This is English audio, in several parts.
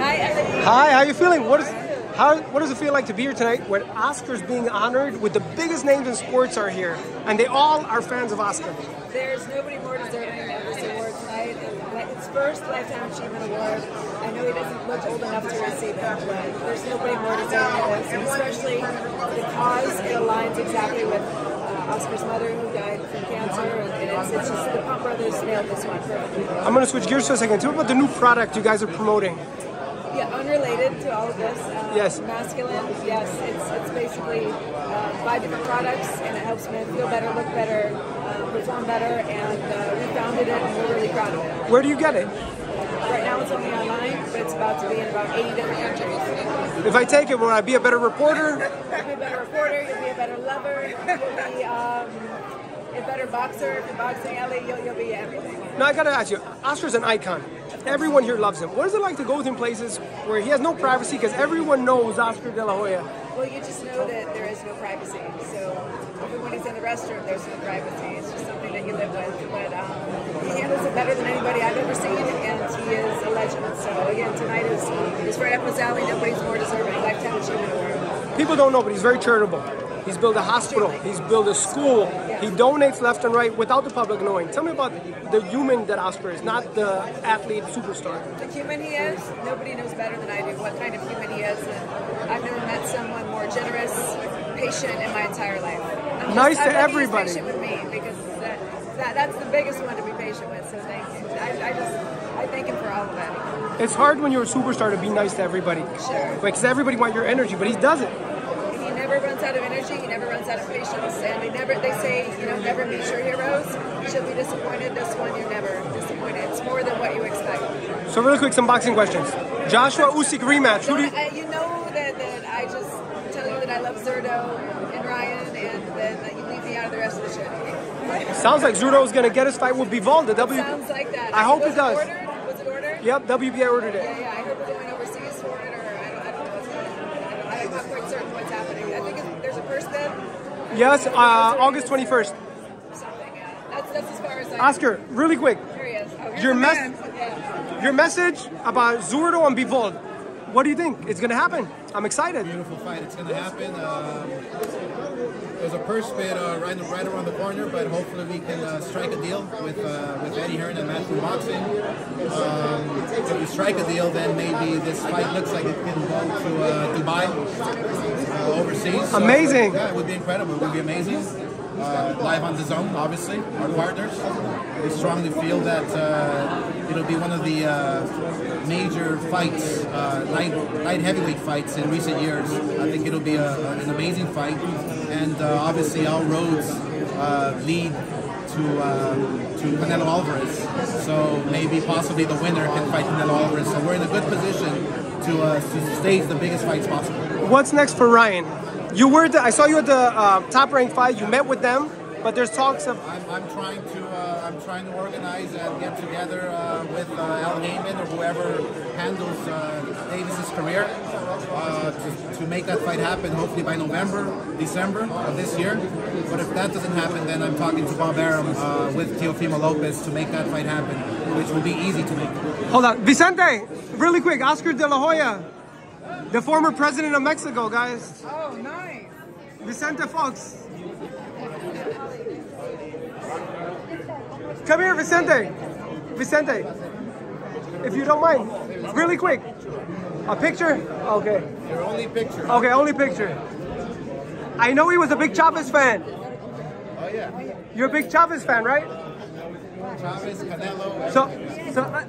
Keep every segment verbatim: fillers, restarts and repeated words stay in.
Hi, Ellie. Hi, how you feeling? What is how what does it feel like to be here tonight when Oscar's being honored with the biggest names in sports are here, and they all are fans of Oscar? There's nobody more deserving of this award tonight. It's first Lifetime Achievement Award. I know he doesn't look old enough to receive it, but there's nobody more deserving of this, and especially because it aligns exactly with uh, Oscar's mother, who died from cancer, and it's, it's just the Pump Brothers nailed this one perfectly. I'm going to switch gears for a second. Tell me about the new product you guys are promoting. Yeah, unrelated to all of this. Um, yes. Masculine, yes. It's it's basically uh, five different products, and it helps men feel better, look better, uh, perform better, and uh, we founded it, and we're really proud of it. Where do you get it? Right now it's only online, but it's about to be in about eighty different countries. If I take it, will I be a better reporter? You'll be a better reporter, you'll be a better lover, you'll be um, a better boxer. If you're boxing, Ellie, you'll, you'll be everything. Now I gotta ask you, Oscar's an icon. Everyone here loves him. What is it like to go in places where he has no privacy because everyone knows Oscar De La Hoya? Well, you just know that there is no privacy. So even when he's in the restroom, there's no privacy. It's just something that you live with. But um, he handles it better than anybody I've ever seen, and he is a legend. So again, tonight is, is right up his alley. Nobody's more deserving. Lifetime Achievement Award. People don't know, but he's very charitable. He's built a hospital, he's built a school, he donates left and right without the public knowing. Tell me about the human that Oscar is, not the athlete superstar. The human he is, nobody knows better than I do what kind of human he is. And I've never met someone more generous, patient in my entire life. I'm just, nice to I everybody. He's patient with me because that, that, that's the biggest one to be patient with, so thank you. I, I just, I thank him for all of that. It's hard when you're a superstar to be nice to everybody. Sure. Because everybody wants your energy, but he does it. He never runs out of energy, he never runs out of patience, and they never, they say, you know, never meet your heroes. You'll be disappointed. This one, you're never disappointed. It's more than what you expect. So really quick, some boxing questions. Joshua Usyk rematch. Who do you... I, you know that, that I just tell you that I love Zurdo and Ryan, and then that you leave me out of the rest of the show. Sounds like Zurdo is going to get his fight with Bivol. The W. Sounds like that. I hope was it does. It ordered? Was it ordered? Yep, W B A ordered it. Yeah, yeah. I hope we're going overseas for it, or I don't, I don't know what's going on. I don't, I'm not quite certain what's happening. I think it's, there's a first bid. Yes, uh, August twenty-first. Something. Yeah. That's that's as far as I. Oscar, really quick. Here he is. Oh, Your mes yeah. Your message about Zurdo and Bivol. What do you think? It's going to happen. I'm excited. Beautiful fight. It's going to happen. Um, there's a purse bid uh, right, right around the corner, but hopefully we can uh, strike a deal with uh, with Eddie Hearn and Matchroom Boxing. Um, if we strike a deal, then maybe this fight looks like it can go to uh, Dubai, uh, overseas. So, amazing. Yeah, it would be incredible. It would be amazing. Uh, live on DAZN, obviously, our partners. We strongly feel that uh, it'll be one of the uh, major fights, uh, light, light heavyweight fights in recent years. I think it'll be a, an amazing fight, and uh, obviously all roads uh, lead to uh, to Canelo Alvarez. So maybe possibly the winner can fight Canelo Alvarez. So we're in a good position to uh, to stage the biggest fights possible. What's next for Ryan? You were the, I saw you at the uh, Top Rank fight. You met with them, but there's talks of. I'm, I'm trying to uh, I'm trying to organize and get together uh, with uh, Al Heyman or whoever handles uh, Davis's career uh, to, to make that fight happen. Hopefully by November, December of this year. But if that doesn't happen, then I'm talking to Bob Arum uh, with Teofimo Lopez to make that fight happen, which will be easy to make. Hold on, Vicente, really quick. Oscar De La Hoya, the former president of Mexico, guys. Oh, nice. Vicente Fox. Come here, Vicente. Vicente, if you don't mind, really quick. A picture? Okay. Your only picture. Okay, only picture. I know he was a big Chavez fan. Oh yeah. You're a big Chavez fan, right? Chavez, Canelo. So, so. Uh,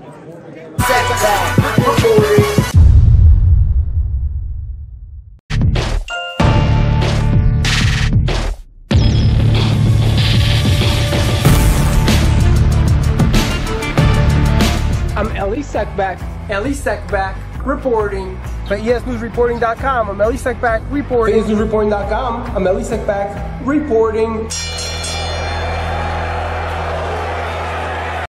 I'm Elie Seckbach, Elie Seckbach reporting for E S News Reporting dot com. I'm Elie Seckbach reporting. For E S News Reporting dot com, I'm Elie Seckbach reporting.